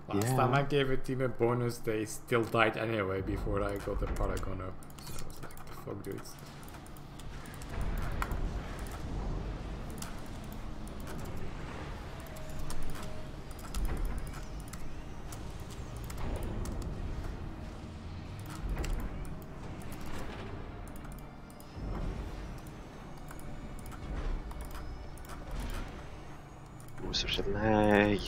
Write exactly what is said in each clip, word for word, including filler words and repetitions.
Last yeah. time I gave a team a bonus, they still died anyway before I got the Paragon up. So I was like, the fuck, dudes. Oh, such a lag.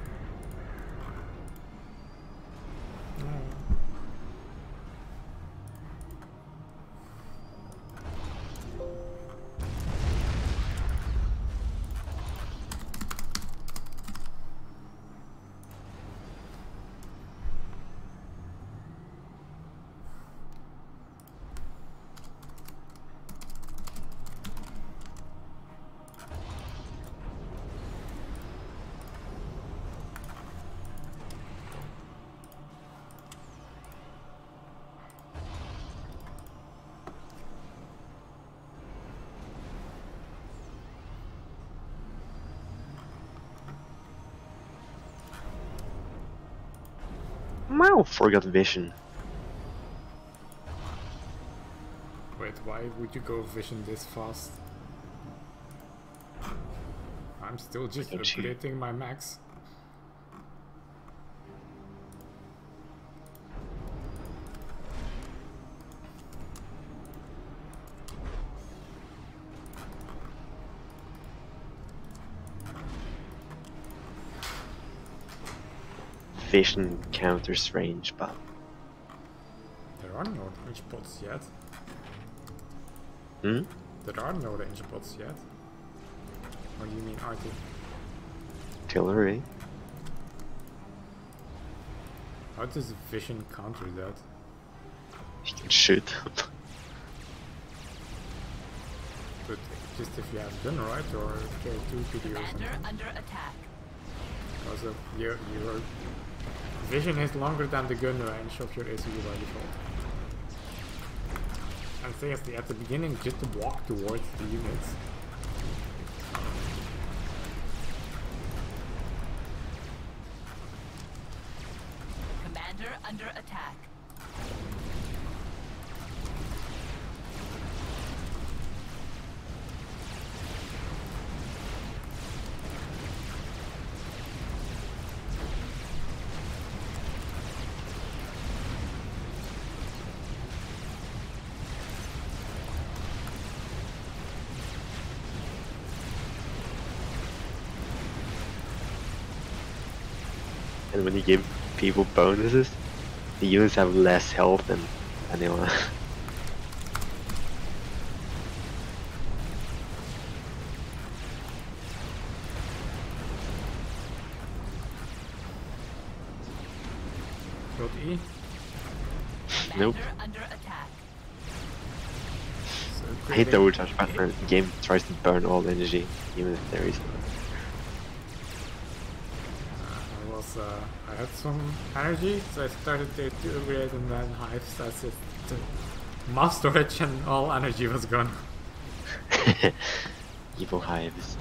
Wow, forgot vision. Wait, why would you go vision this fast? I'm still just upgrading my max. Vision counters range, but there are no range bots yet. hmm? There are no range bots yet. What do you mean, Artie? Artillery. How does vision counter that? You can shoot. But just if you have gun, right? Or K two P D or something. Under attack. Because of your your vision is longer than the gun range of your A C U by default. And seriously, at the beginning, just to walk towards the units. Commander under attack. And when you give people bonuses, the units have less health than anyone. Got E? Nope. Under attack. So I hate the creating- overcharge pattern. The game tries to burn all energy, even if there is none. I was, uh, I had some energy, so I started to, to upgrade and then hives, that's it. The mass storage and all energy was gone. Evil hives.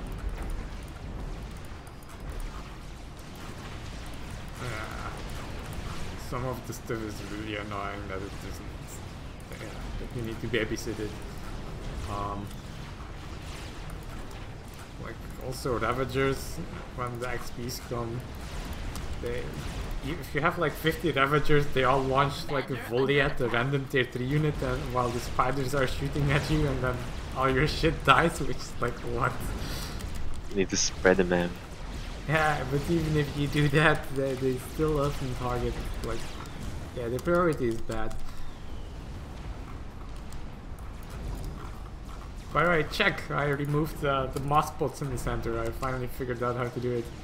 Yeah. Some of the stuff is really annoying that it doesn't, yeah, that you need to babysit it. Um, like also Ravagers, when the X Ps come, they, if you have like fifty Ravagers, they all launch like a volley at the random tier three unit, and while the spiders are shooting at you, and then all your shit dies, which is like what? You need to spread them out. Yeah, but even if you do that, they, they still often target, like, yeah, the priority is bad. By the way, check, I removed uh, the moss pots in the center. I finally figured out how to do it.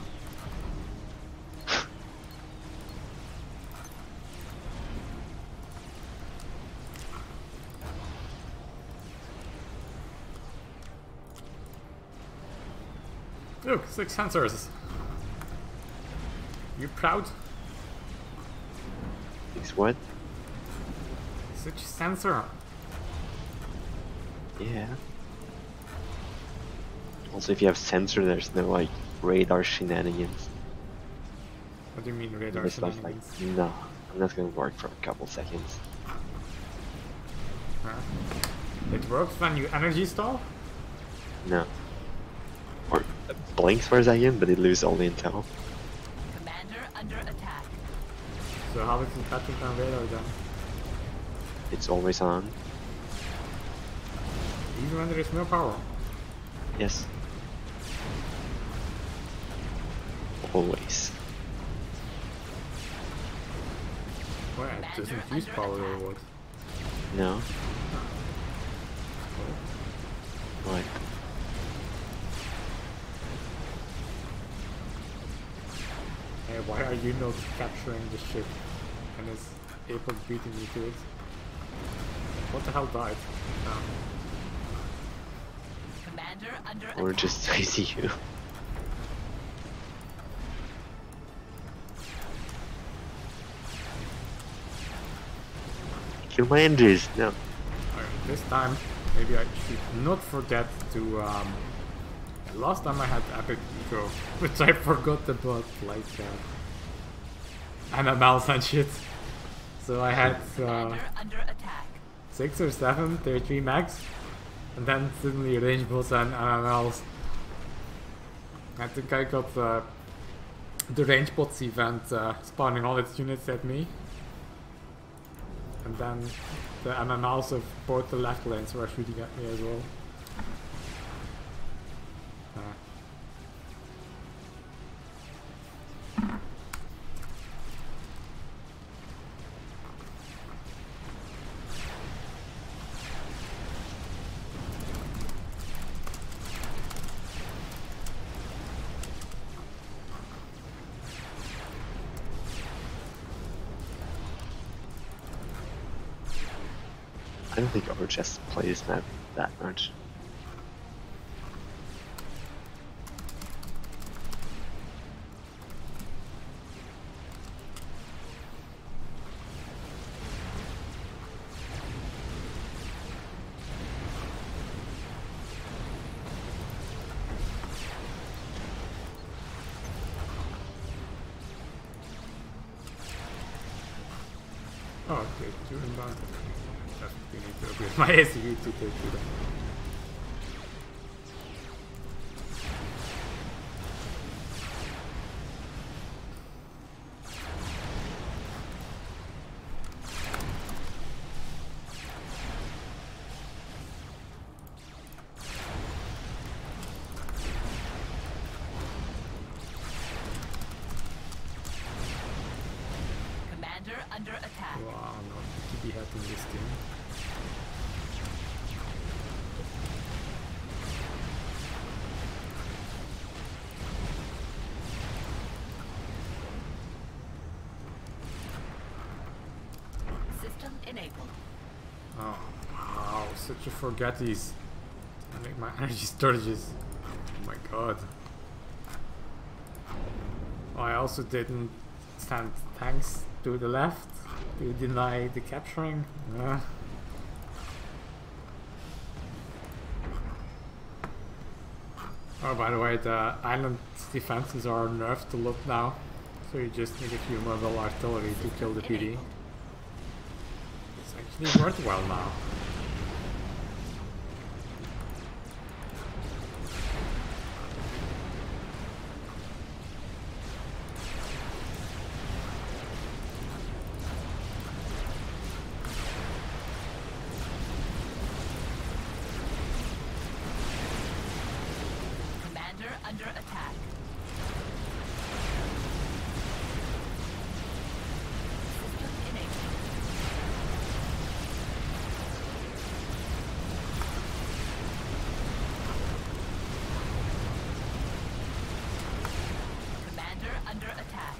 Look, six sensors. You proud? It's what? Such sensor. Yeah. Also, if you have sensor, there's no like radar shenanigans. What do you mean radar This stuff's like, shenanigans? no, I'm not gonna work for a couple seconds. Huh? It works when you energy stall? No. Or it blinks for a second, but it loses all the intel. Commander under attack. So how is it better than radar then? It's always on. Even when there is no power? Yes. Always. Well, it doesn't use power or what? No. What? Hey, why are you not capturing the ship and is able beating you to it? What the hell died? Um, Commander under Or attack. just I see you. Commanders, no. Alright, this time maybe I should not forget to um last time I had epic eco, which I forgot about, like uh, M M Ls and shit. So I had uh, Commander under attack. six or seven thirty-three max, and then suddenly range bots and M M Ls. I think I got uh, the range bots event uh, spawning all its units at me. And then the M M Ls of both the left lanes were shooting at me as well. Uh. I don't think Overchest plays map that much. Oh, okay, two inbound. Definitely need to upgrade my A C V to take to them. Commander under attack. Wow, not to be happy in this team. System enabled. Oh, wow, such a forgetties. I make my energy storages. Oh my god. Oh, I also didn't send tanks to the left to deny the capturing. Uh. Oh, by the way, the island defenses are nerfed a lot now, so you just need a few mobile artillery to kill the P D. It's actually worthwhile now. Commander under attack. System enabled. Commander under attack.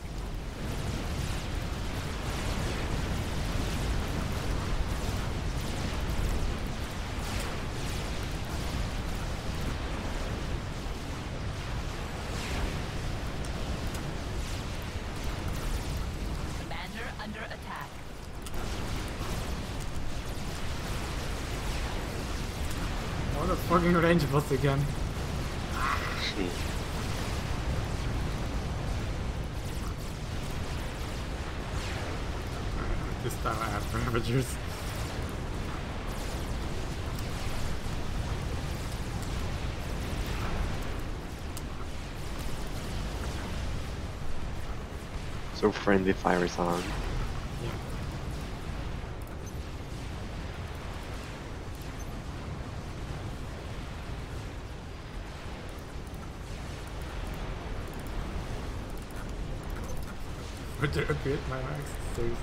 Commander under attack. Oh, the fucking range bots again. this time I have Ravagers. So friendly fire is on. Yeah. Would you upgrade my max? Seriously.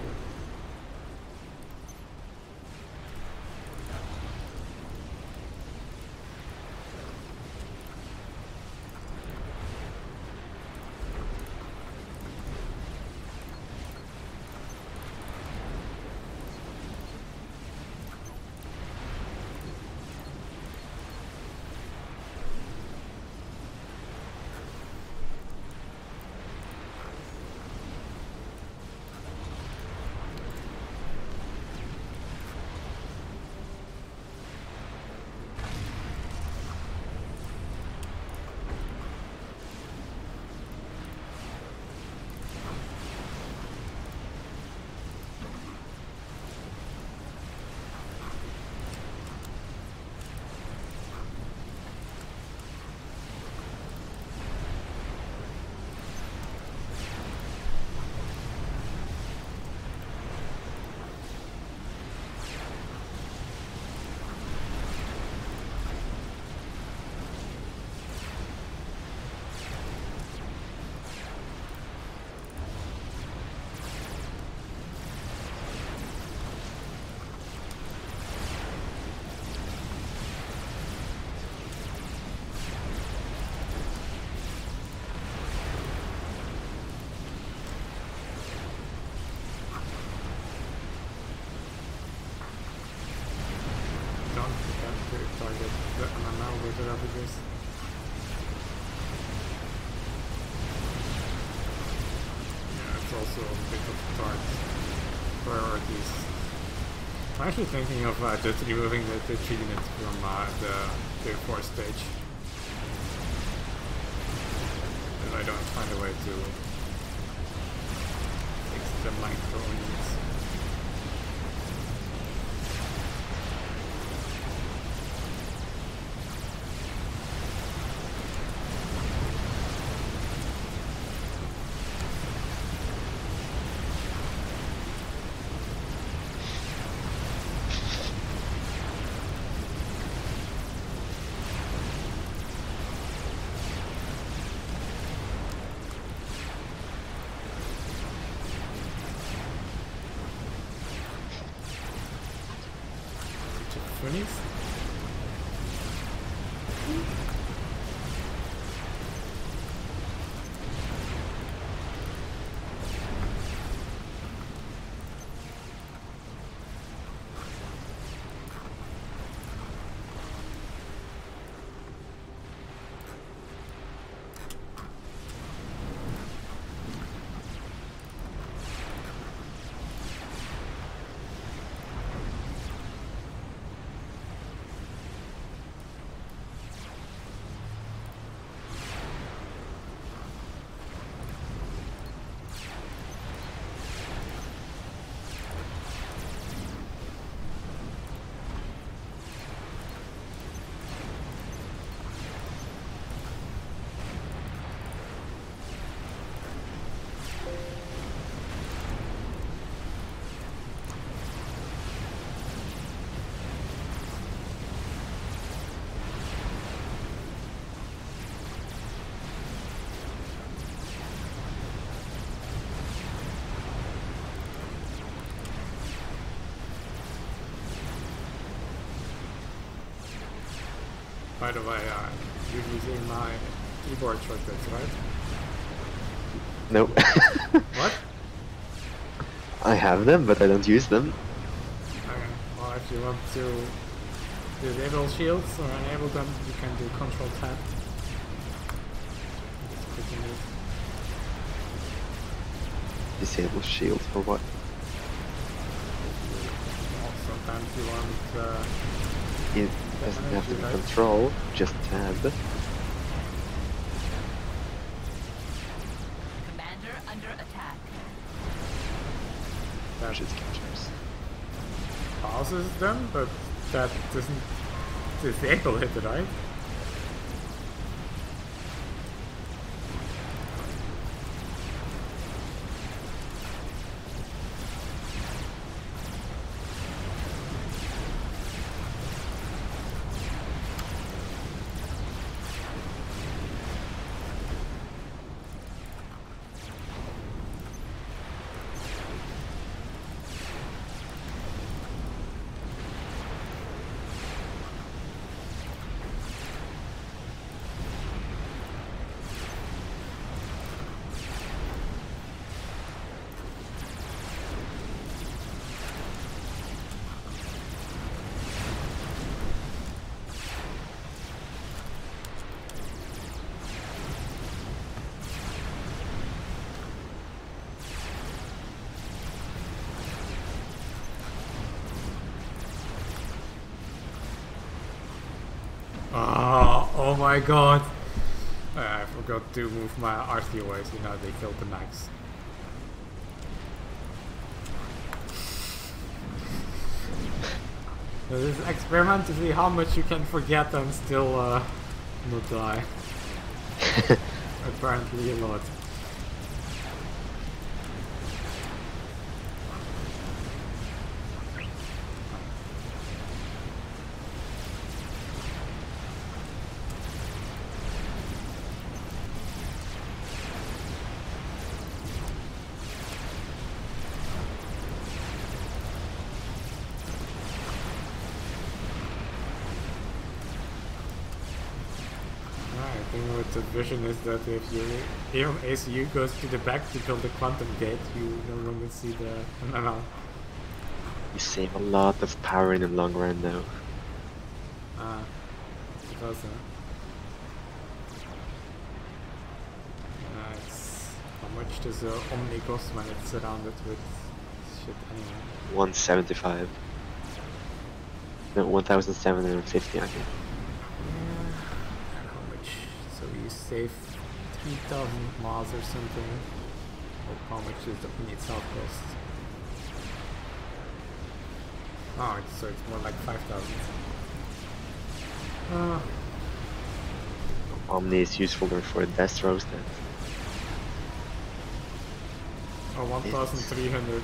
Don't forget to target the M M L with the Ravagers. Yeah, it's also a bit of target priorities. I'm actually thinking of uh, just removing the, the three units from uh, the tier four stage. If I don't find a way to fix the micro units. Funnies? By the way, uh, you're using my keyboard shortcuts, right? Nope. What? I have them, but I don't use them. Okay. Well, if you want to disable shields or enable them, you can do Control Tab. Just clicking it. Disable shield for what? Well, sometimes you want. Uh, It doesn't have to be control, just tab. Commander under attack. that Push its catchers. pauses them, but that doesn't disable it, right? Oh, oh my god! Uh, I forgot to move my R T away, so now they killed the max. This is experimentally how much you can forget and still uh, not die. Apparently a lot. The vision is that if you even A C U goes to the back to build the quantum gate, you no longer see the no no. You save a lot of power in the long run though. Ah, it does that. Nice. How much does the Omni cost when it's surrounded with shit anyway? one seventy-five. No, one thousand seven hundred fifty I think. So you save three thousand miles or something. Or how much does the Omni itself cost? Oh, it's, so it's more like five thousand. Uh, Omni is useful for Destros then. oh, one thousand three hundred.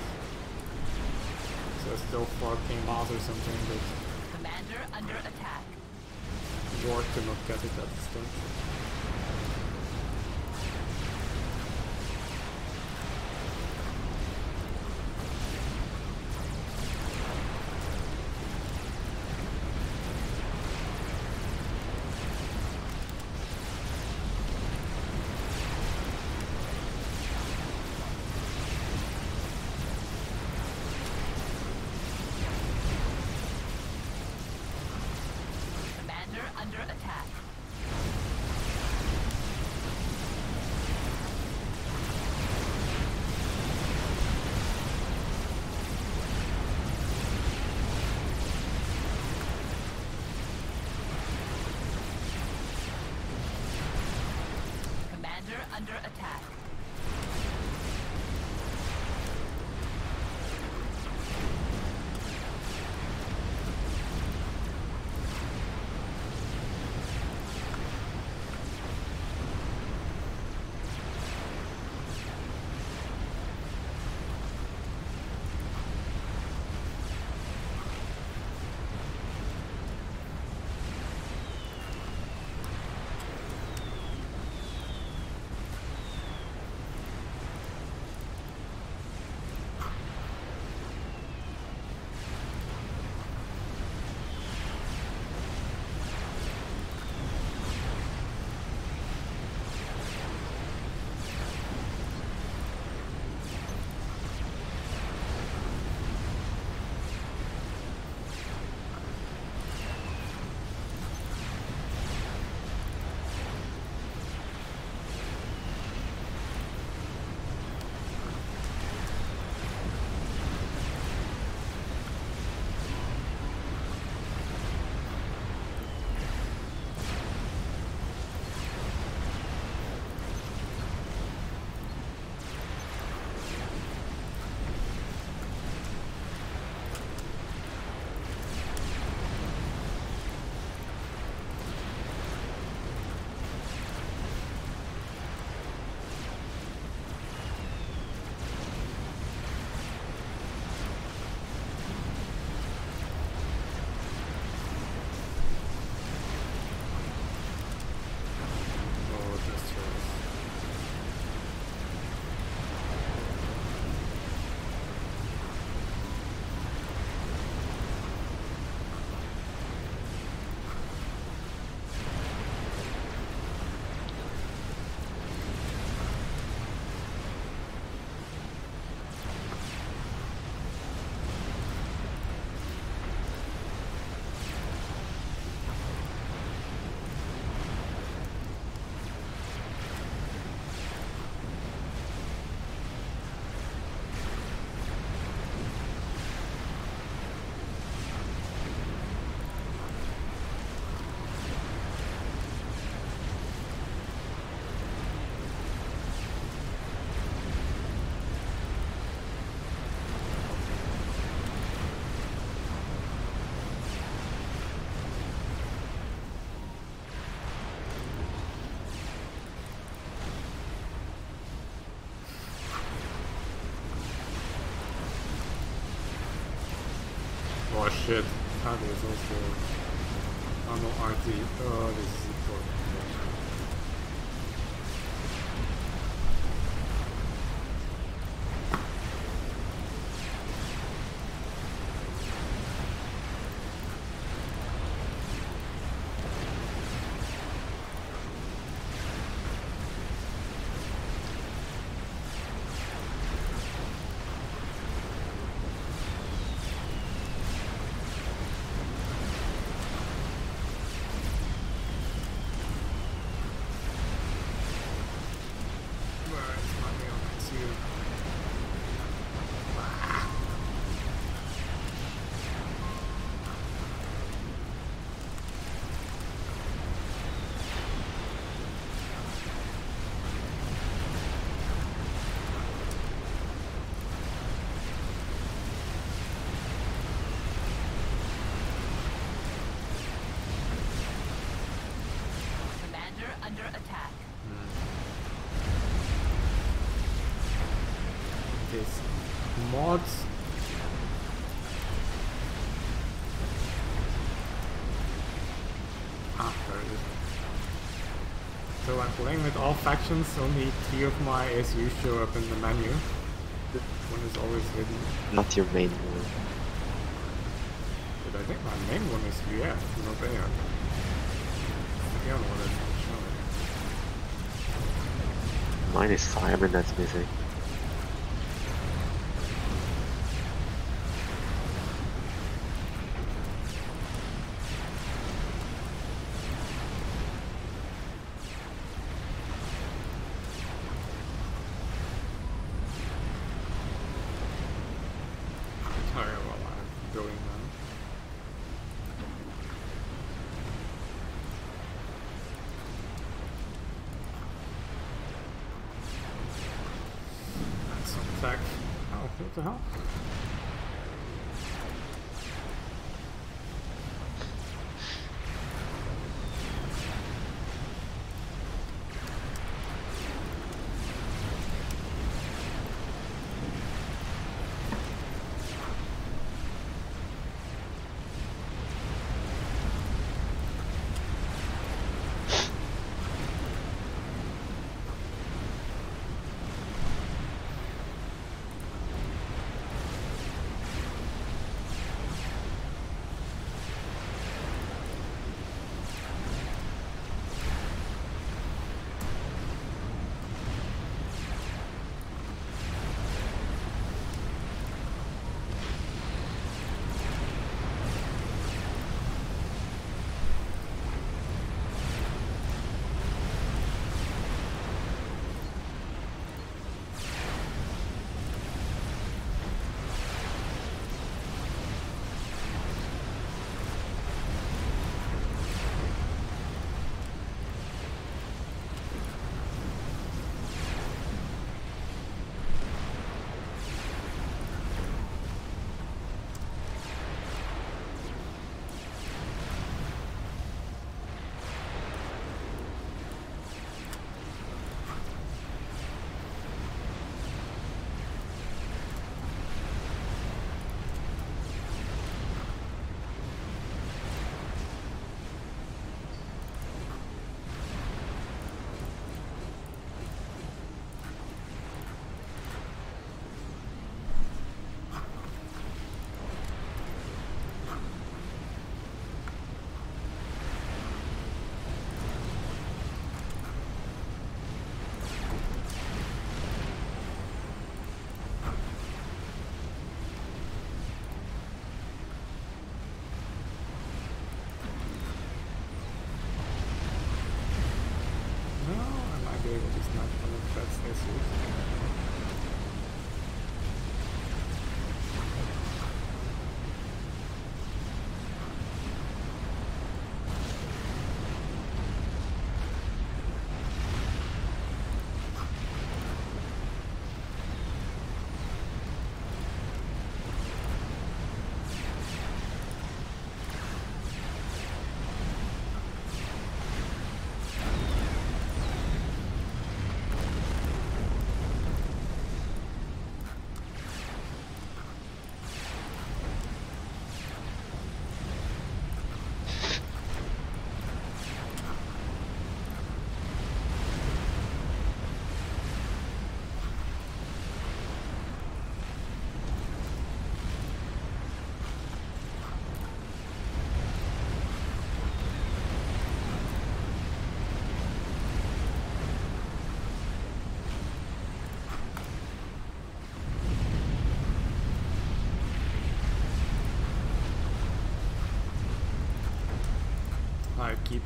So still four K miles or something, but Commander under attack. war to not get it at this point. Under attack. Commander under attack. shit. Ah, there's also... Oh no, R T. Oh, this is important. Under attack. This mods. Ah, there it is. So I'm playing with all factions, only three of my A S Us show up in the menu. One is always hidden. Not your main one. But I think my main one is U F, not there. The other one is not showing. Mine is Simon that's missing. What the hell?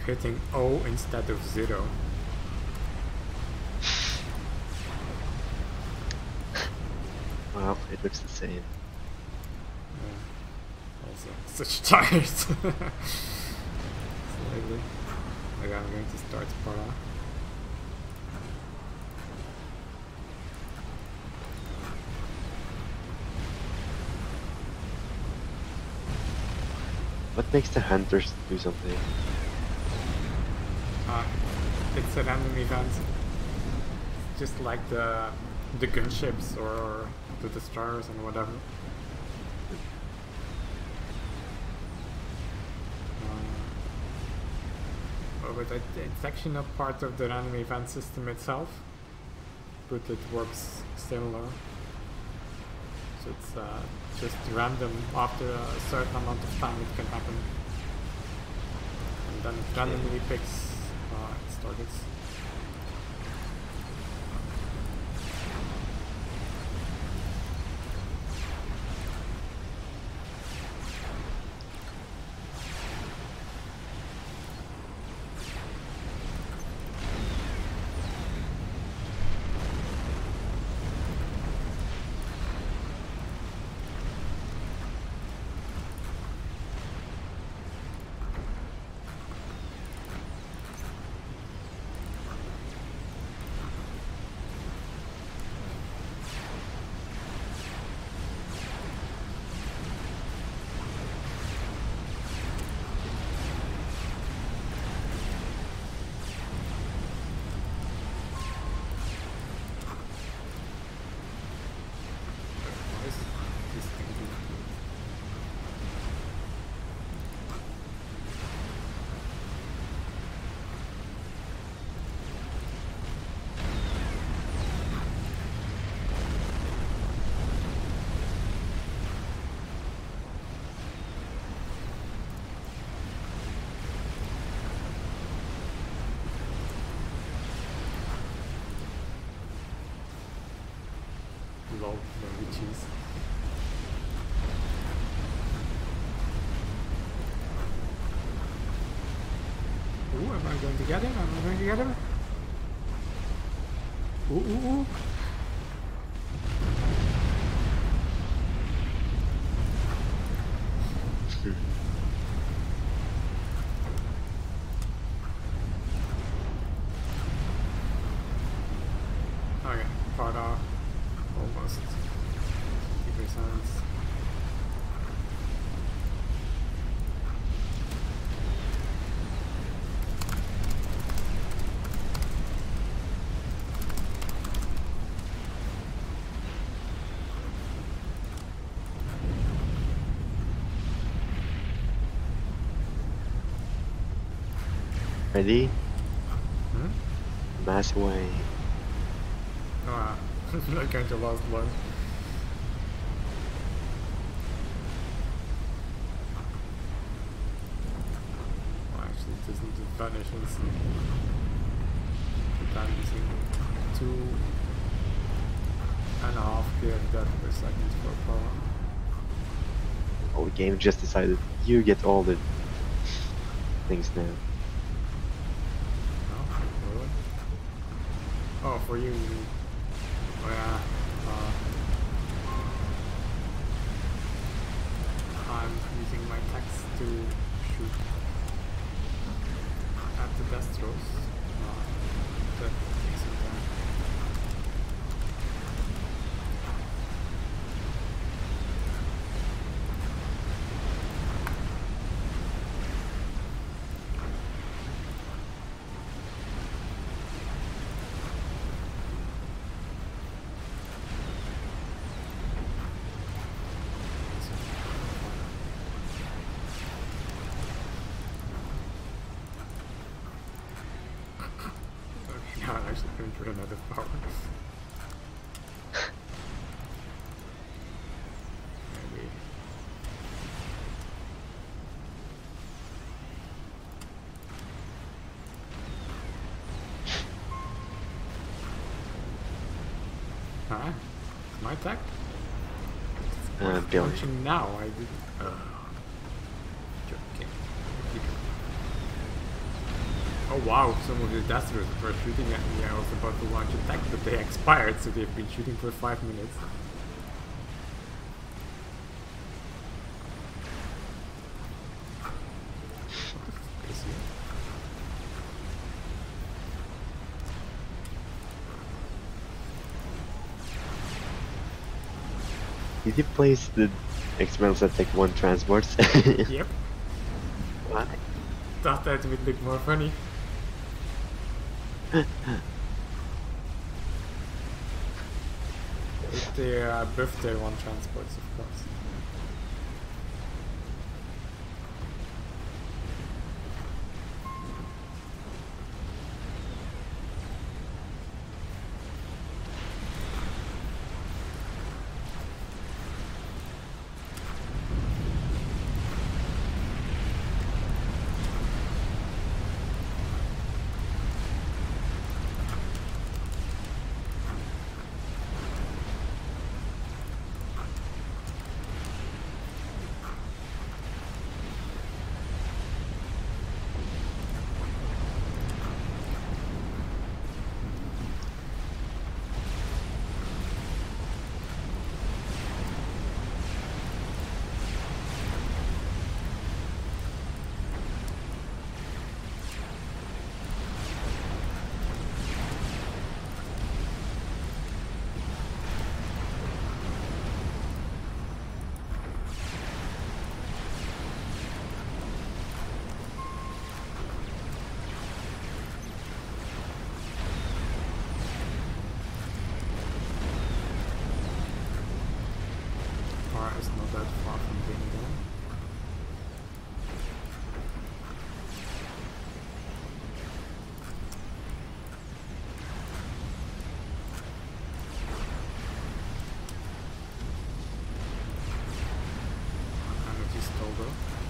hitting O instead of zero. Wow, it looks the same. Yeah. Also, such tired. Slightly. Okay, I'm going to start Para. What makes the hunters do something? Uh, it's a random event. It's just like the the gunships or the destroyers and whatever. Uh, but it, it's actually not part of the random event system itself, but it works similar. So it's uh, just random. After a certain amount of time it can happen. And then it randomly picks uh, its targets. Lol, very cheese. Ooh, am I going to get him? Am I going to get him? Ooh, ooh, ooh. Okay, part off. Almost fifty percent. Ready? Hmm? Mass away. Ah, not going to last long. Well, actually, it doesn't vanish instantly. But I'm using two and a half K of death per second for power. Oh, the game just decided you get all the things now. Oh, really? Oh, for you, you mean. Oh yeah, uh, I'm using my text to shoot at the Destros. Uh, that takes some time. Okay, now I'm actually going to run out of power. Maybe. Huh? My attack? Uh, Billy. Launching now, I did. Uh, joking. Oh wow, some of the Deathers were shooting at me. I was about to launch attack, but they expired, so they've been shooting for five minutes. Did you place the experimentals that take one transports? Yep. Why? Thought that would look more funny. If they uh, buff their one transports, of course. It's not that far from being done. Energy stole though.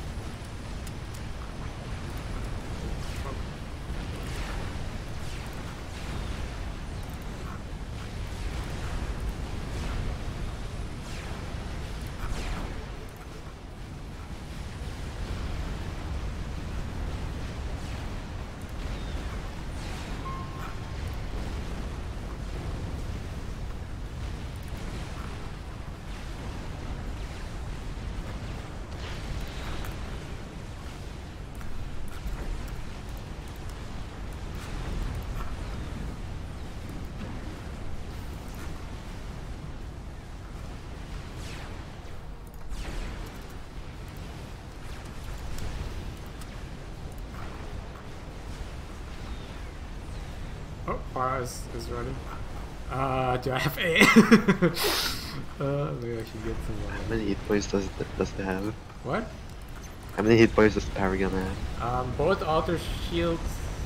Oh, Para is, is ready. Uh, do I have A? uh, maybe I should get some more. How many hit points does it, does it have? What? How many hit points does the Paragon have? Um, both outer shields.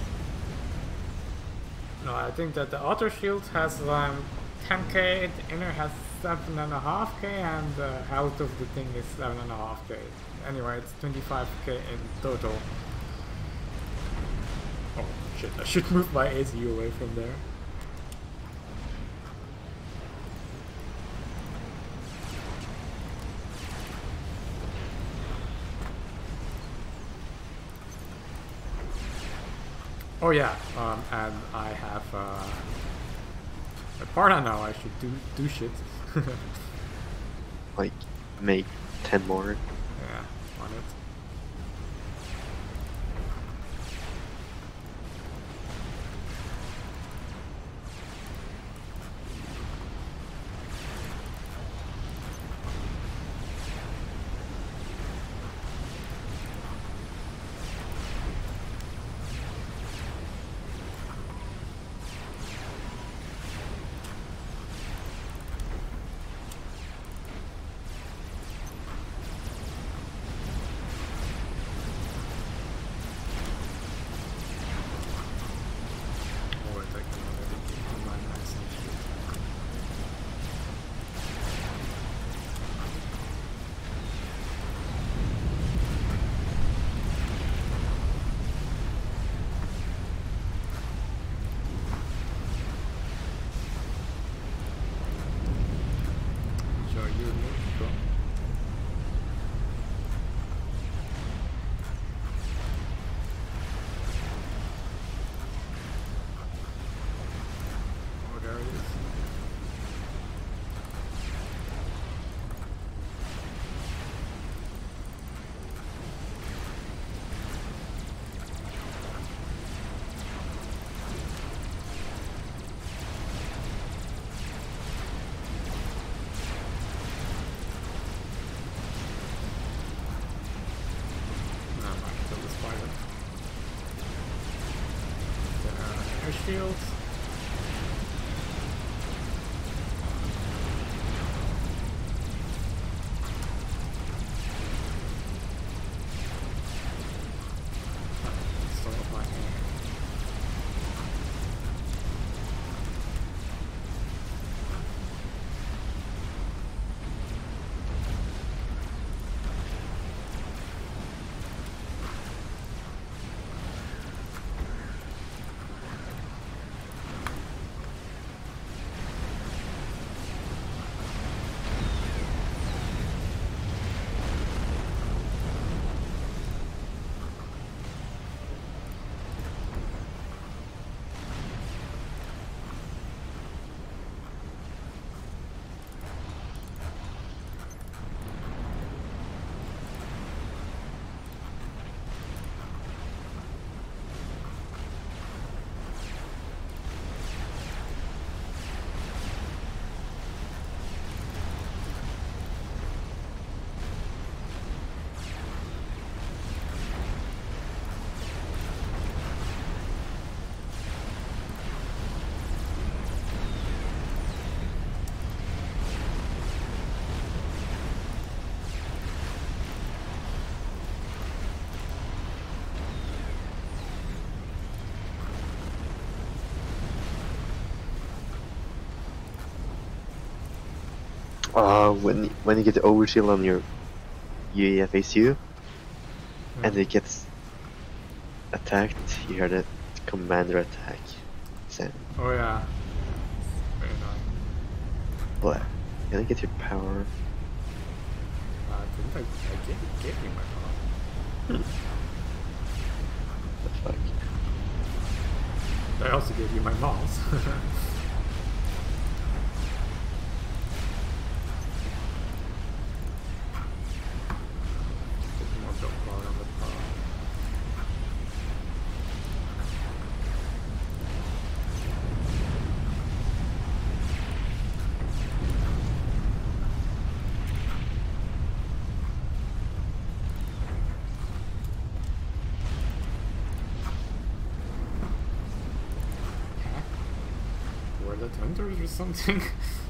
No, I think that the outer shield has um, ten K, the inner has seven point five K, and the health of the thing is seven point five K. Anyway, it's twenty-five K in total. Oh shit, I should move my A C away from there. Oh yeah, um, and I have uh, a Parda now. I should do do shit. Like, make ten more. Yeah, on it. Uh, when when you get the overshield on your U E F A C U, Hmm. and it gets attacked, you hear the commander attack sound. Oh yeah. Very annoying. But can I get your power? Uh, didn't I, I gave, gave you my power. The fuck? I also gave you my mouse. Get more build power on the power. Were that hunters or something?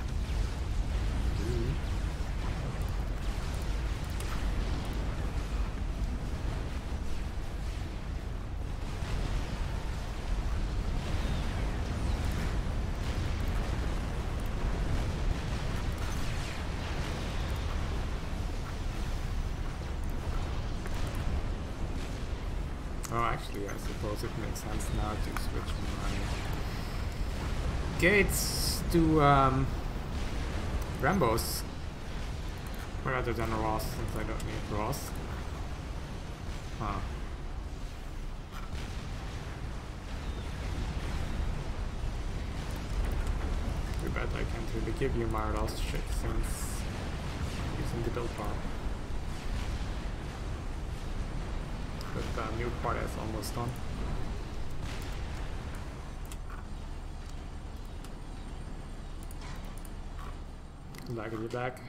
Oh, actually, I suppose it makes sense now to switch my gates to um, Rambos rather than Ross, since I don't need Ross. Huh. Too bad I can't really give you my Ross shit since using the build power. But the new part is almost done. Back of your back.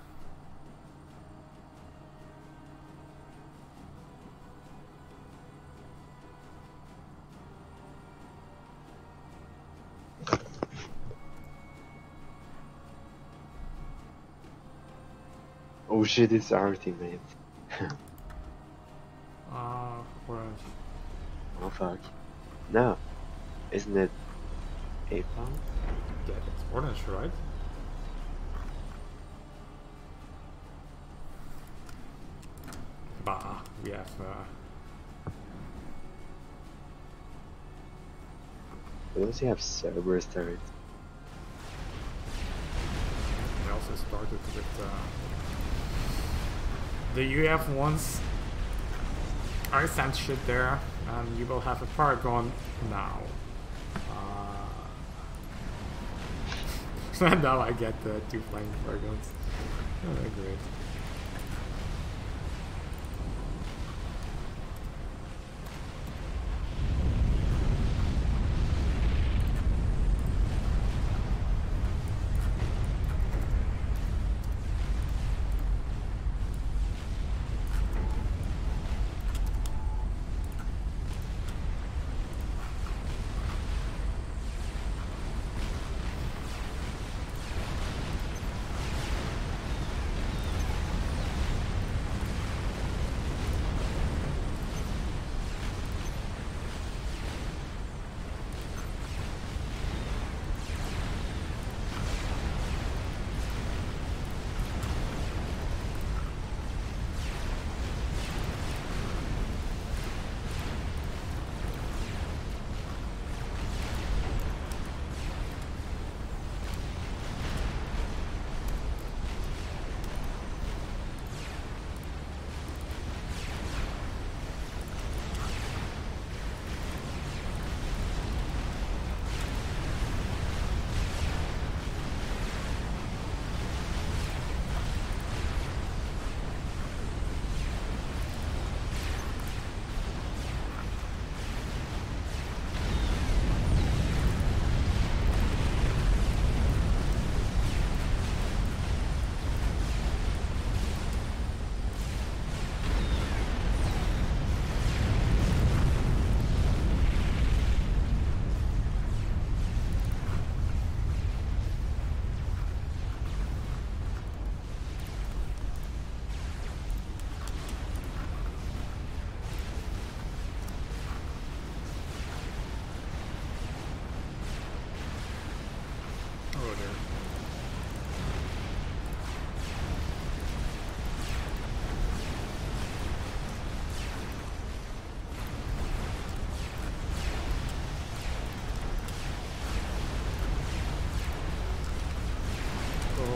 Oh shit, it's our teammate. Ah, uh, orange. Oh fuck. No. Isn't it eight pound? Yeah, it's orange, right? Bah, we have uh, We also have Cerberus turret. we also started with uh, the U F ones. I sent shit there, and you will have a Paragon now. Uh, and now I get the two flying Paragons. Oh, great.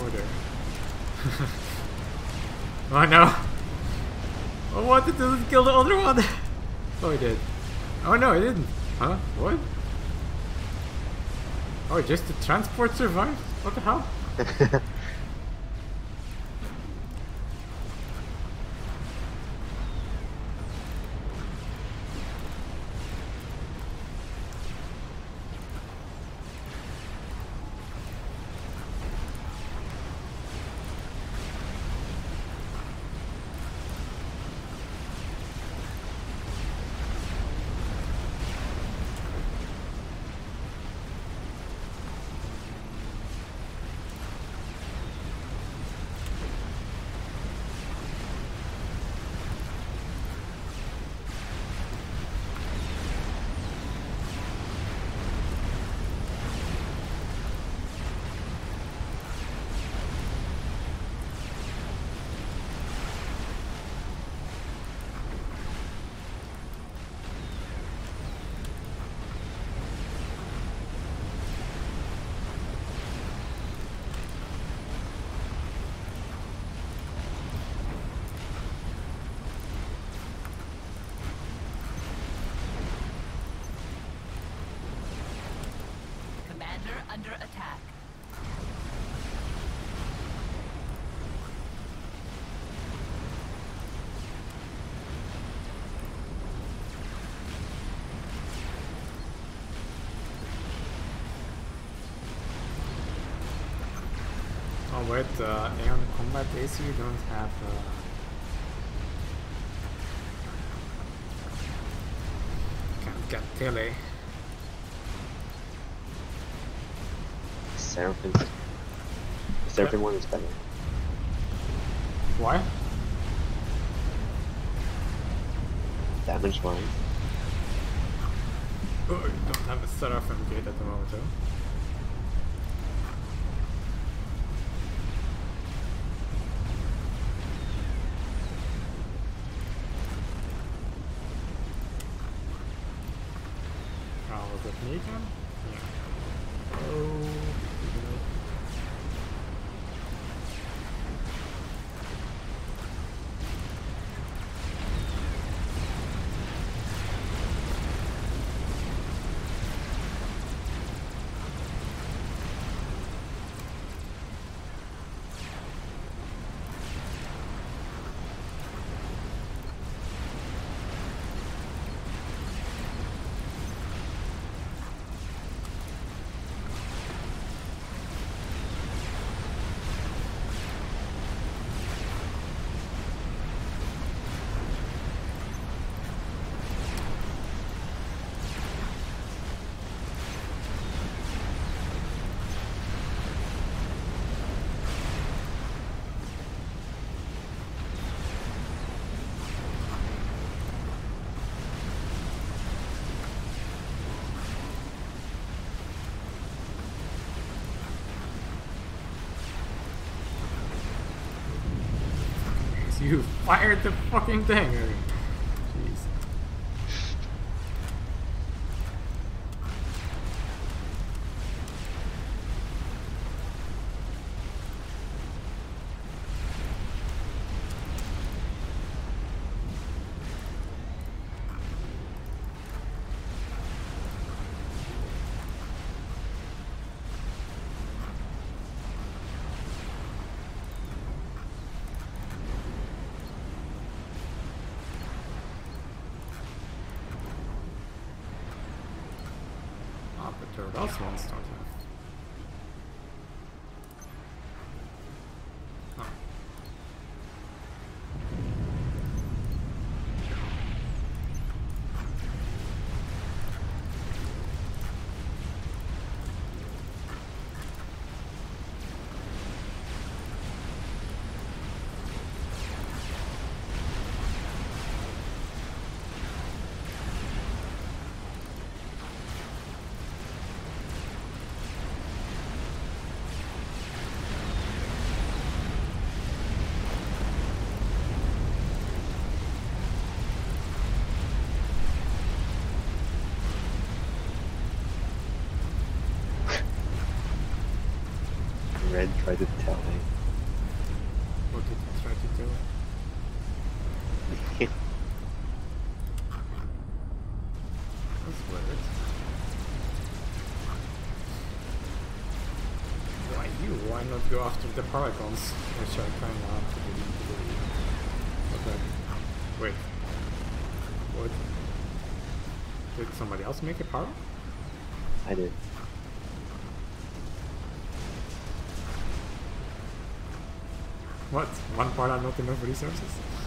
there. Oh no! Oh, what? It doesn't kill the other one! Oh, it did. Oh no, it didn't. Huh? What? Oh, just the transport survived? What the hell? Commander under attack. Oh wait, uh, Aeon Combat A C, you don't have... Uh... Can't get Tele. Seraphim's. The Seraphim one is better. Why? Damage wise. Oh, you don't have a Seraphim gate at the moment, though. Oh, was that me again? Yeah. Oh. You fired the fucking thing! Jeez. Those ones don't have. Oh. Ren tried to tell me. What did he try to do? That's weird. Why you? Why not go after the Paragons? Which I kinda have to believe. Okay. Wait. What? Did somebody else make a Paragon? I did. What? One part and not enough resources?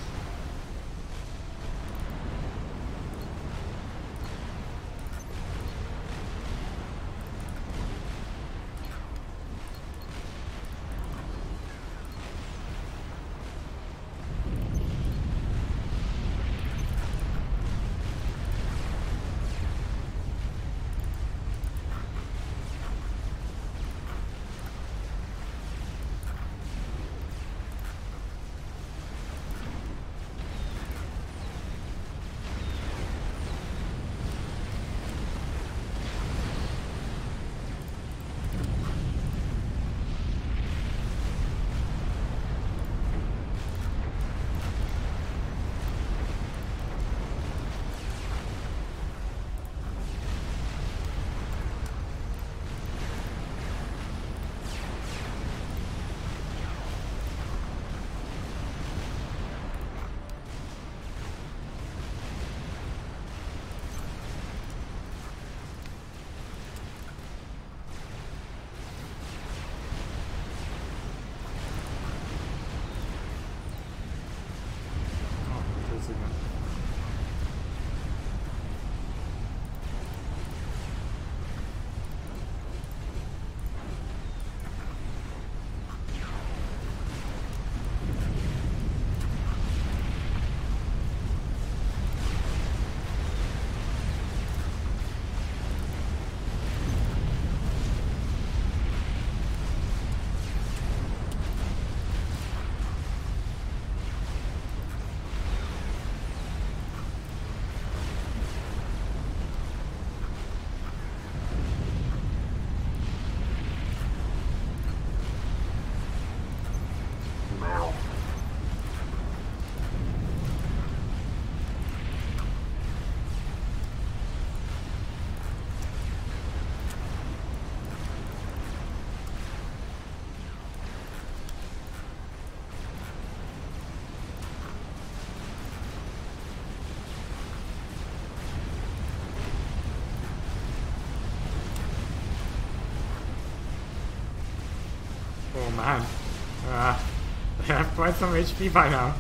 Oh man, uh, they have quite some H P by now.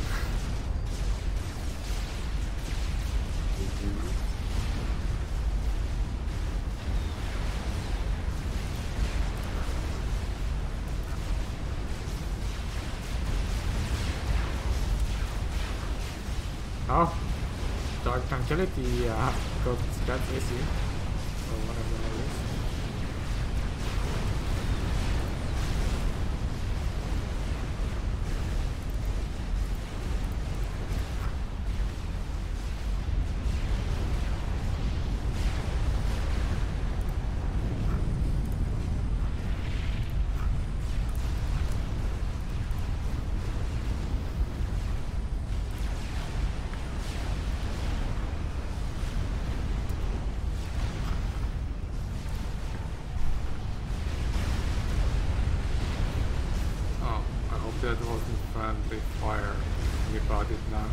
Oh, Dark Tranquility uh, got that issue. Or one of them at least. That wasn't friendly fire. We bought it now.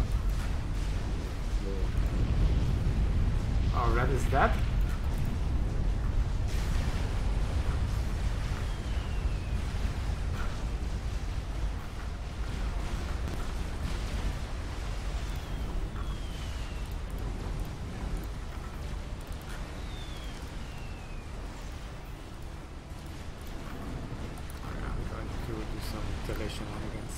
Oh, red is dead? Shenanigans.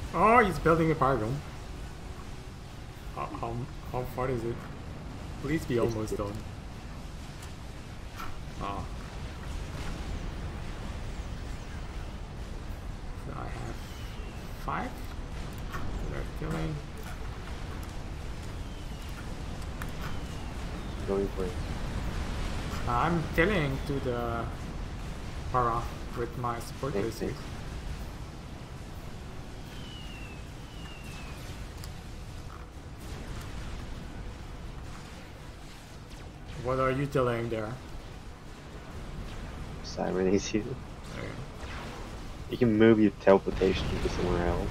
Oh, he's building a Paragon. How, how, how far is it? Please be almost done. Oh. So I have five. They're killing. Going for it. I'm killing to the para with my support Thanks, basics. thanks. What are you delaying there? Cybernates you. Okay. You can move your teleportation to somewhere else.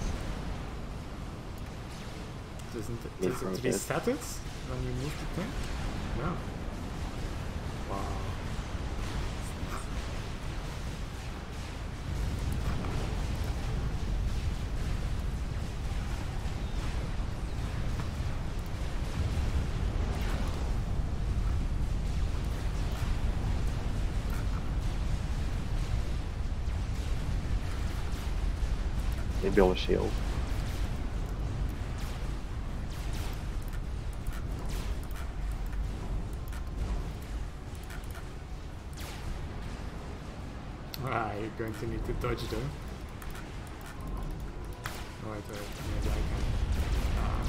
Doesn't it, Yeah, does it okay. reset it when you move the thing? No. Wow. They build a shield. Ah, you're going to need to dodge them. Oh, wait, wait, maybe I can. Ah.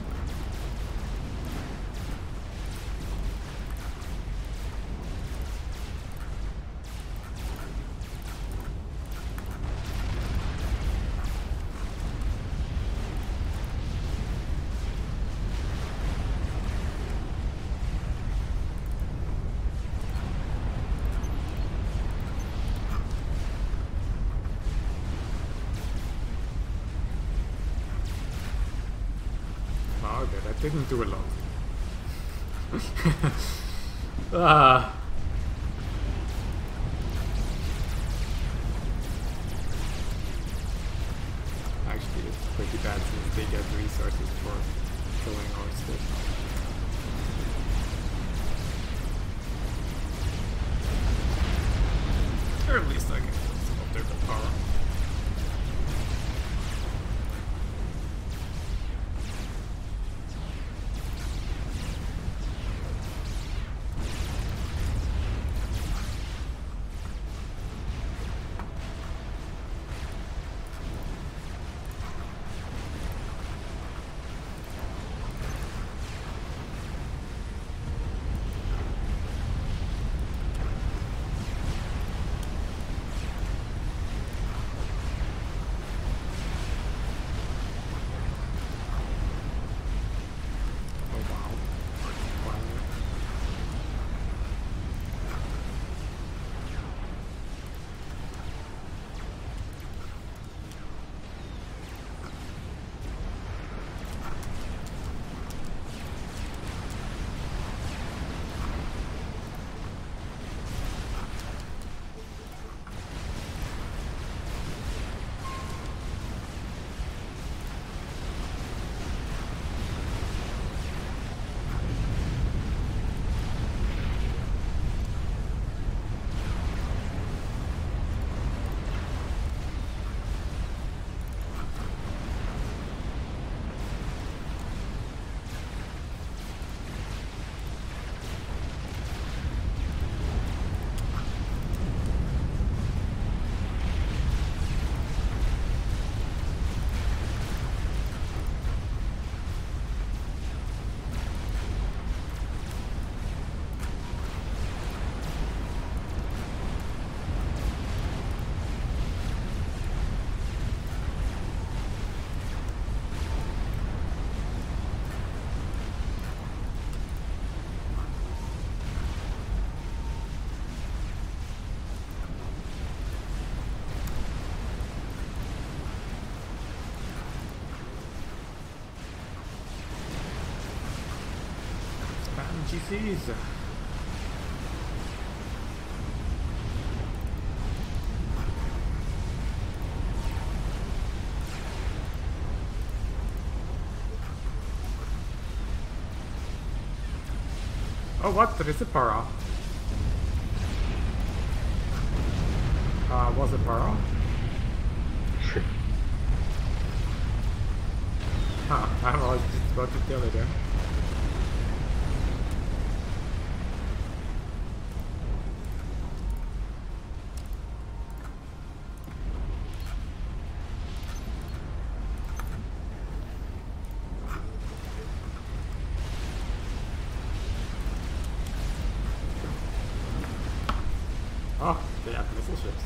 Oh, okay, that didn't do a lot. Ah. Actually, it's pretty bad since they get resources for killing our stuff. Or at least I can kill some of their power. G Cs. Oh, what? There is a para. Uh, was it para? I was just about to tell it then. Oh, they have missile ships.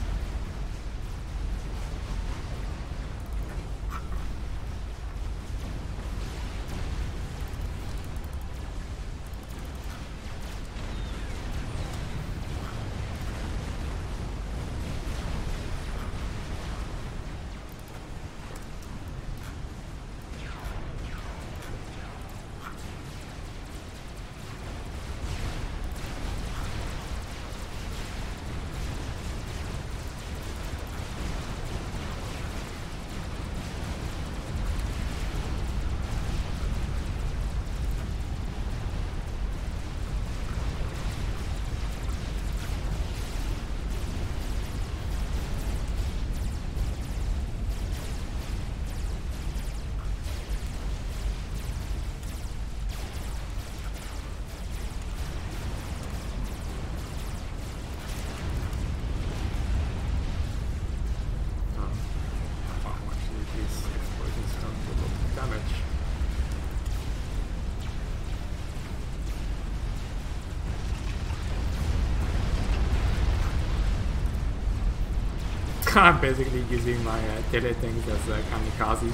I'm basically using my uh, tele things as uh, kamikazes.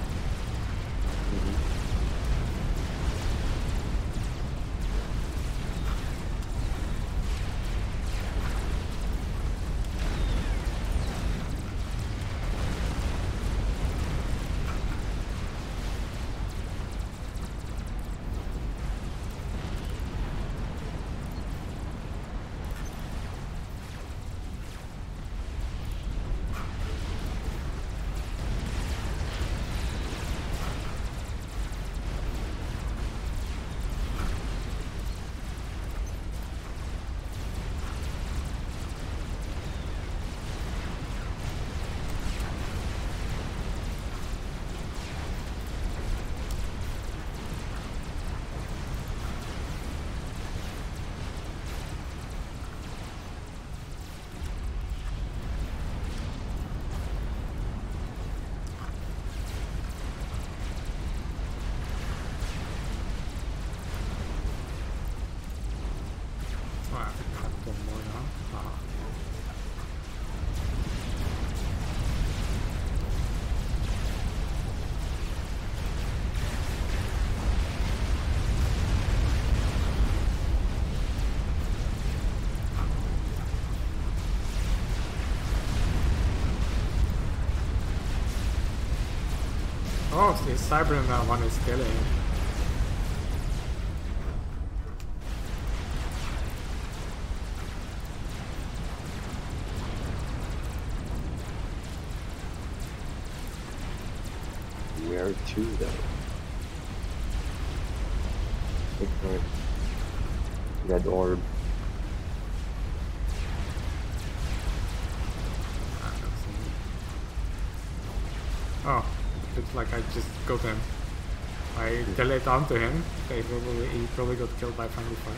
Oh, the Cyber now one is killing. Where to though? Okay. Red orb. Oh, looks like I just got him. I delayed onto him. They probably, he probably got killed by friendly fire.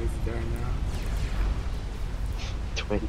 enemies there now. twenty.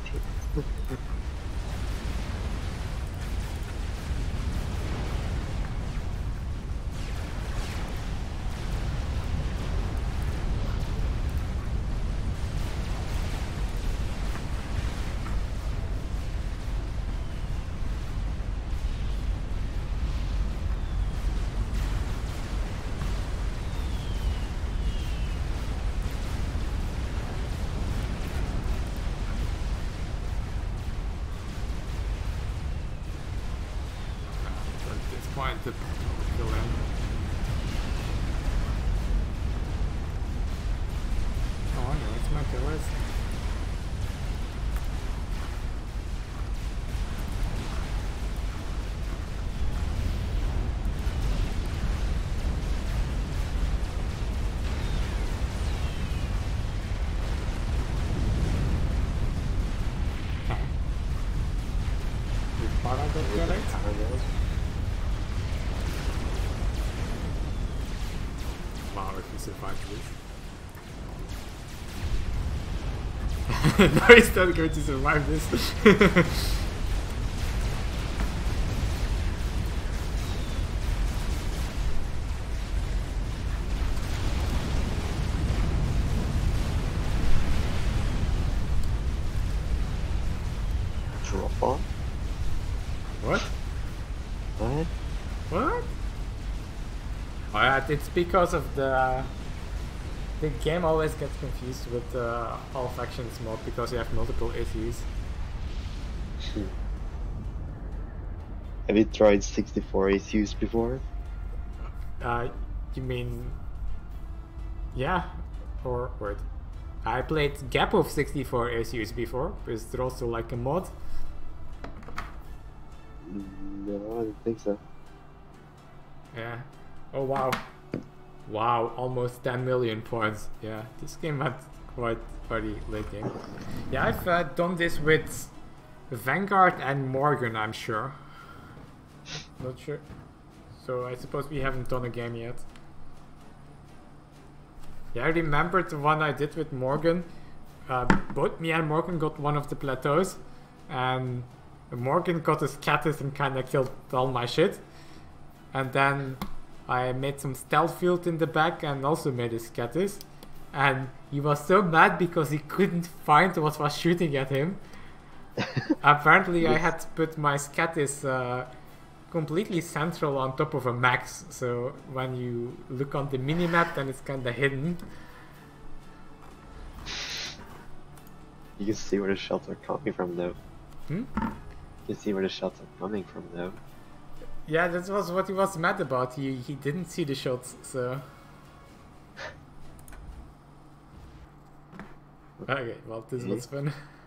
To kill him. Oh no, it's my pillars. Okay. Did Paragons get it? Wow, if he survives this. No, he's not going to survive this. Drop off? What? What? What? Oh yeah, it's because of the... The game always gets confused with the all factions mode because you have multiple issues. Have you tried sixty-four issues before? Uh, you mean... Yeah? Or, wait. I played Gap of sixty-four issues before. Is there also like a mod? No, I don't think so. Yeah. Oh wow. Wow, almost ten million points. Yeah, this game had quite very late game. Yeah, I've uh, done this with Vanguard and Morgan, I'm sure. Not sure. So I suppose we haven't done a game yet. Yeah, I remember the one I did with Morgan. Uh, both me and Morgan got one of the plateaus. And Morgan got his Catus and kinda killed all my shit. And then I made some stealth field in the back and also made his Catus. And he was so mad because he couldn't find what was shooting at him. Apparently I had to put my Scatis uh, completely central on top of a max. So when you look on the minimap then it's kinda hidden. You can see where the shots are coming from though. Hmm? You can see where the shots are coming from though. Yeah, that was what he was mad about. He he didn't see the shots, so. Okay, well, this was fun.